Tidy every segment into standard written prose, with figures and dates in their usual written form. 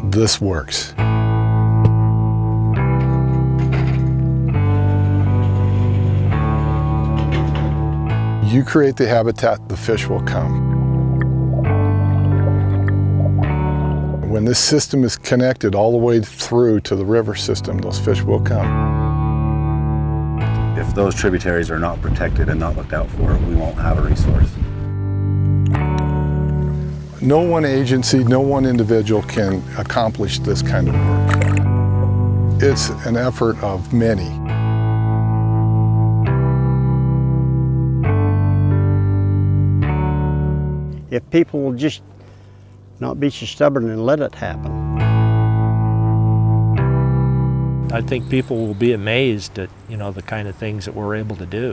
this works. You create the habitat, the fish will come. When this system is connected all the way through to the river system, those fish will come. If those tributaries are not protected and not looked out for, we won't have a resource. No one agency, no one individual can accomplish this kind of work. It's an effort of many. If people will just not be so stubborn and let it happen. I think people will be amazed at, the kind of things that we're able to do.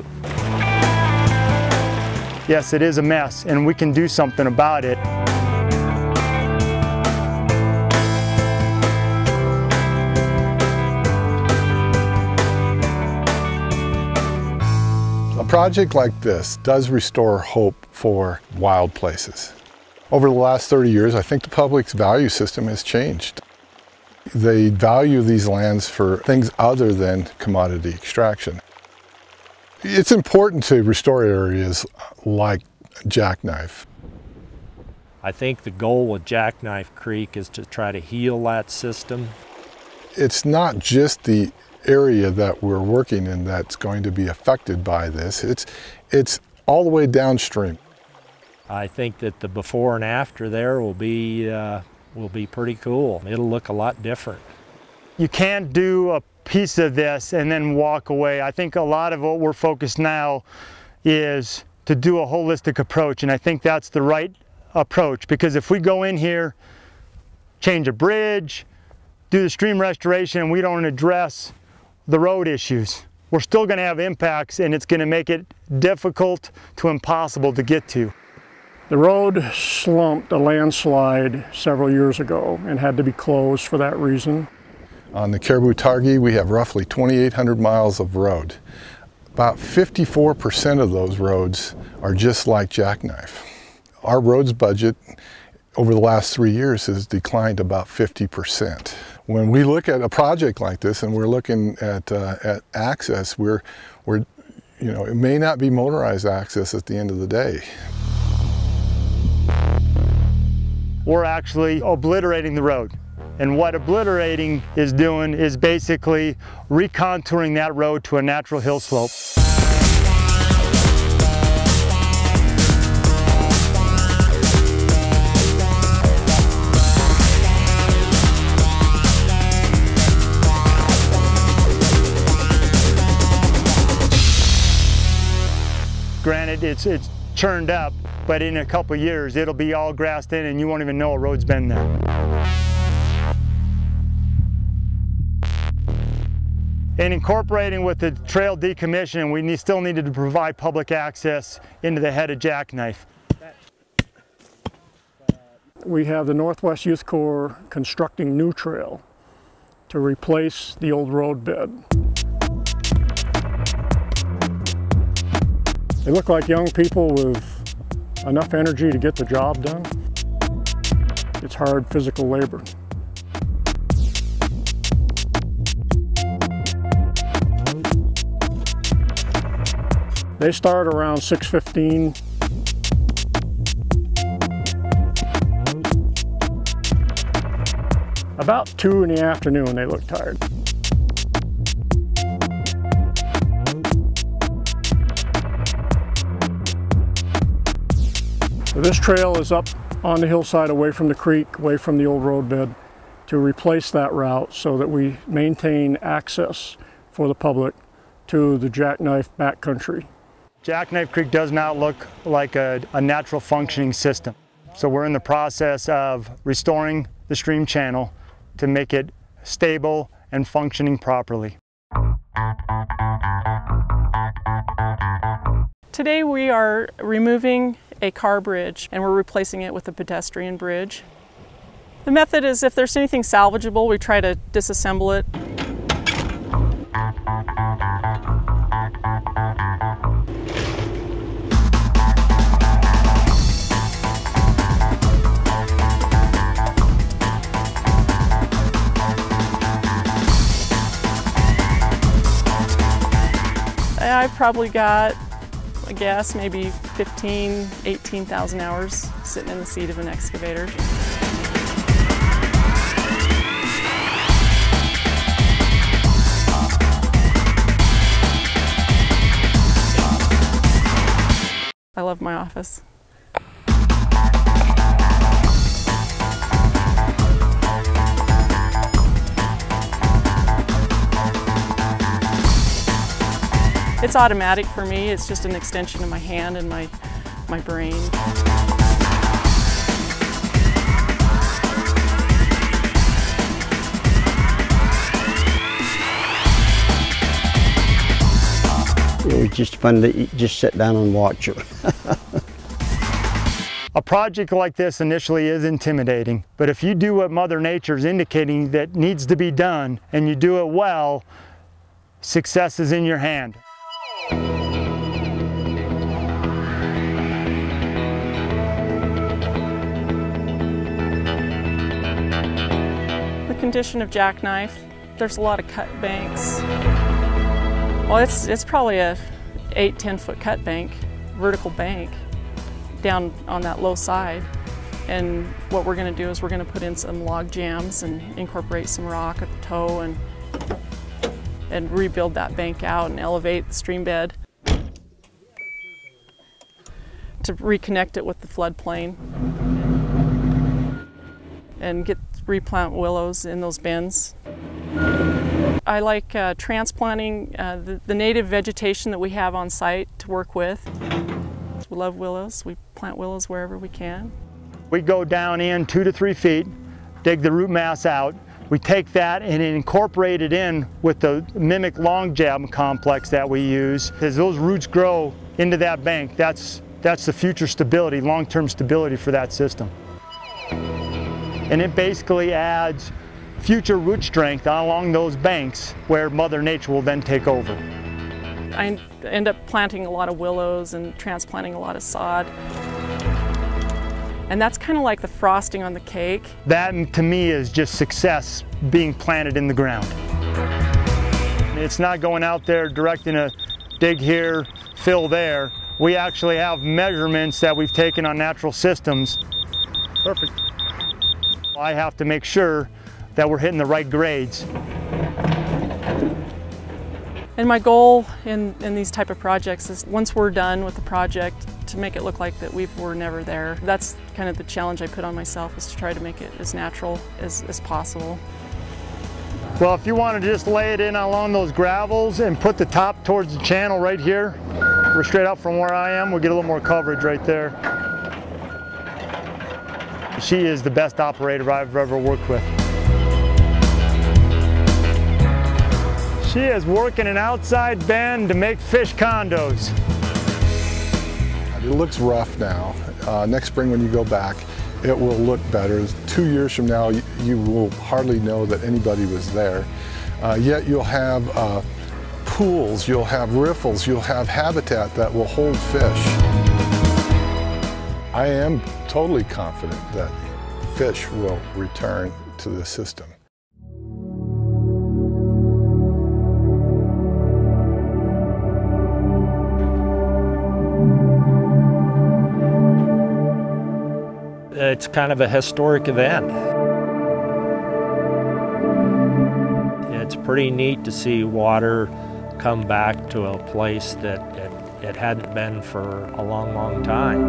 Yes, it is a mess, and we can do something about it. A project like this does restore hope for wild places. Over the last 30 years, I think the public's value system has changed. They value these lands for things other than commodity extraction. It's important to restore areas like Jackknife. I think the goal with Jackknife Creek is to try to heal that system. It's not just the area that we're working in that's going to be affected by this. It's all the way downstream. I think that the before and after there will be pretty cool. It'll look a lot different. You can't do a piece of this and then walk away. I think a lot of what we're focused now is to do a holistic approach, and I think that's the right approach, because if we go in here, change a bridge, do the stream restoration, and we don't address the road issues, we're still going to have impacts, and it's going to make it difficult to impossible to get to. The road slumped a landslide several years ago and had to be closed for that reason. On the Caribou-Targhee, we have roughly 2,800 miles of road. About 54% of those roads are just like Jackknife. Our roads budget over the last 3 years has declined about 50%. When we look at a project like this and we're looking at access, it may not be motorized access at the end of the day. We're actually obliterating the road. And what obliterating is doing is basically recontouring that road to a natural hill slope. Granted, it's churned up, but in a couple years it'll be all grassed in and you won't even know a road's been there. And incorporating with the trail decommissioning, we still needed to provide public access into the head of Jackknife. We have the Northwest Youth Corps constructing new trail to replace the old road bed. They look like young people with enough energy to get the job done. It's hard physical labor. They start around 6:15. About 2 in the afternoon, they look tired. So this trail is up on the hillside away from the creek, away from the old road bed, to replace that route so that we maintain access for the public to the Jackknife backcountry. Jackknife Creek does not look like a natural functioning system. So we're in the process of restoring the stream channel to make it stable and functioning properly. Today we are removing a car bridge and we're replacing it with a pedestrian bridge. The method is, if there's anything salvageable, we try to disassemble it. probably got, I guess, maybe 15, 18,000 hours sitting in the seat of an excavator. I love my office. It's automatic for me. It's just an extension of my hand and my brain. It was just fun to just sit down and watch it. A project like this initially is intimidating, but if you do what Mother Nature is indicating that needs to be done and you do it well, success is in your hand. The condition of Jackknife, there's a lot of cut banks. Well, it's probably a 8-10 foot cut bank, vertical bank, down on that low side. And what we're going to do is we're going to put in some log jams and incorporate some rock at the toe and rebuild that bank out and elevate the stream bed to reconnect it with the floodplain and replant willows in those bends. I like transplanting the native vegetation that we have on site to work with. We love willows. We plant willows wherever we can. We go down in 2 to 3 feet, dig the root mass out. We take that and incorporate it in with the mimic long jam complex that we use. As those roots grow into that bank, that's the future stability, long-term stability for that system. And it basically adds future root strength along those banks where Mother Nature will then take over. I end up planting a lot of willows and transplanting a lot of sod. And that's kind of like the frosting on the cake. That to me is just success being planted in the ground. It's not going out there directing a dig here, fill there. We actually have measurements that we've taken on natural systems. Perfect. I have to make sure that we're hitting the right grades. And my goal in these type of projects is once we're done with the project to make it look like that we were never there. That's kind of the challenge I put on myself, is to try to make it as natural as possible. Well, if you want to just lay it in along those gravels and put the top towards the channel right here, we're straight up from where I am, we'll get a little more coverage right there. She is the best operator I've ever worked with. She is working an outside bend to make fish condos. It looks rough now. Next spring when you go back, it will look better. 2 years from now, you will hardly know that anybody was there. Yet you'll have pools, you'll have riffles, you'll have habitat that will hold fish. I am totally confident that fish will return to the system. It's kind of a historic event. It's pretty neat to see water come back to a place that it hadn't been for a long, long time.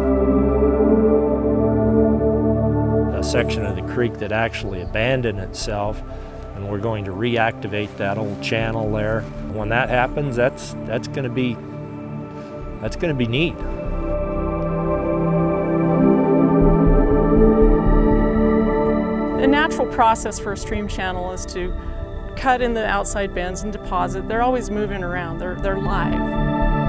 A section of the creek that actually abandoned itself, and we're going to reactivate that old channel there. When that happens, that's going to be neat. A natural process for a stream channel is to cut in the outside bends and deposit. They're always moving around. They're live.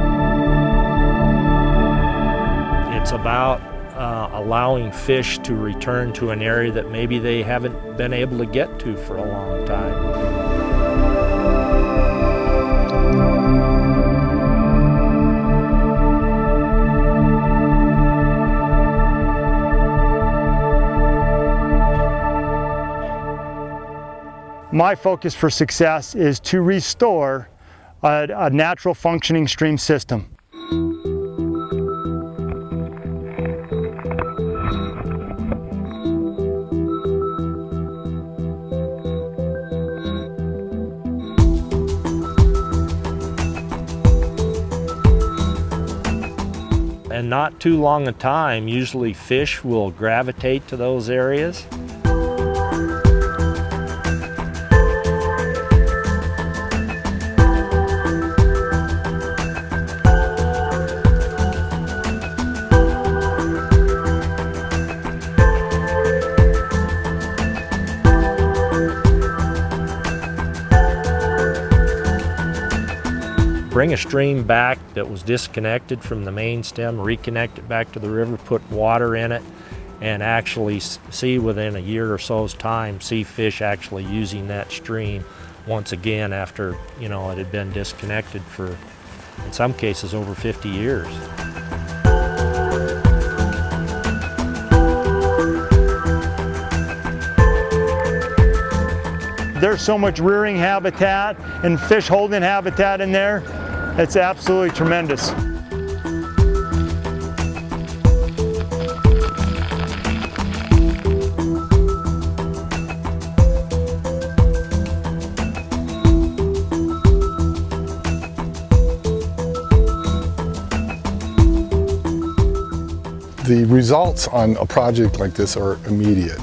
It's about allowing fish to return to an area that maybe they haven't been able to get to for a long time. My focus for success is to restore a natural functioning stream system. And not too long a time, usually fish will gravitate to those areas. Bring a stream back that was disconnected from the main stem, reconnect it back to the river, put water in it, and actually see within a year or so's time, see fish actually using that stream once again after, you know, it had been disconnected for, in some cases, over 50 years. There's so much rearing habitat and fish holding habitat in there. It's absolutely tremendous. The results on a project like this are immediate.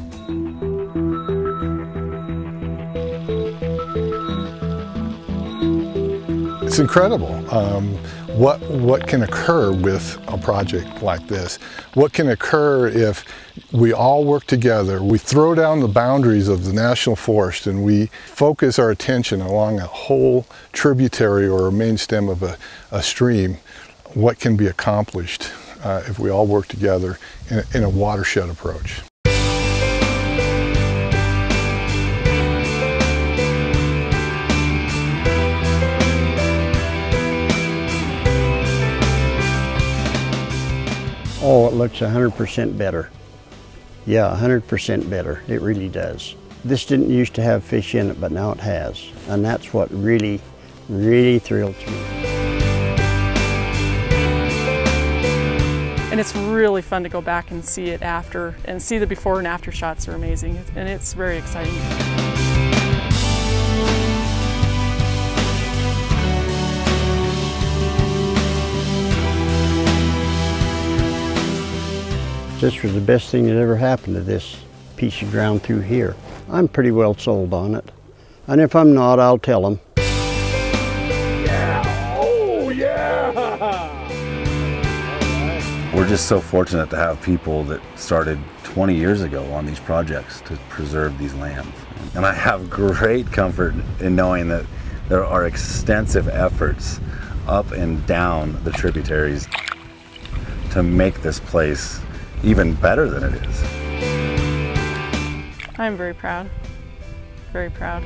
It's incredible what can occur with a project like this. What can occur if we all work together, we throw down the boundaries of the National Forest and we focus our attention along a whole tributary or a main stem of a stream, what can be accomplished if we all work together in a watershed approach. Oh, it looks 100% better. Yeah, 100% better. It really does. This didn't used to have fish in it, but now it has. And that's what really, really thrills me. And it's really fun to go back and see it after, and see the before and after shots are amazing. And it's very exciting. This was the best thing that ever happened to this piece of ground through here. I'm pretty well sold on it. And if I'm not, I'll tell them. Yeah! Oh, yeah! We're just so fortunate to have people that started 20 years ago on these projects to preserve these lands. And I have great comfort in knowing that there are extensive efforts up and down the tributaries to make this place even better than it is. I'm very proud. Very proud.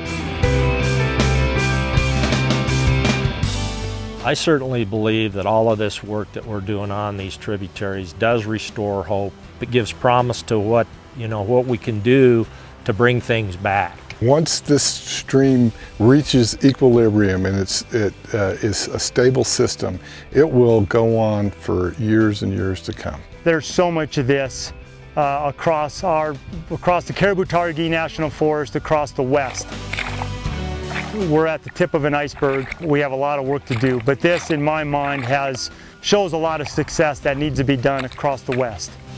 I certainly believe that all of this work that we're doing on these tributaries does restore hope. It gives promise to what we can do to bring things back. Once this stream reaches equilibrium and it is a stable system, it will go on for years and years to come. There's so much of this across the Caribou-Targhee National Forest, across the west. We're at the tip of an iceberg. We have a lot of work to do, but this, in my mind, shows a lot of success that needs to be done across the west.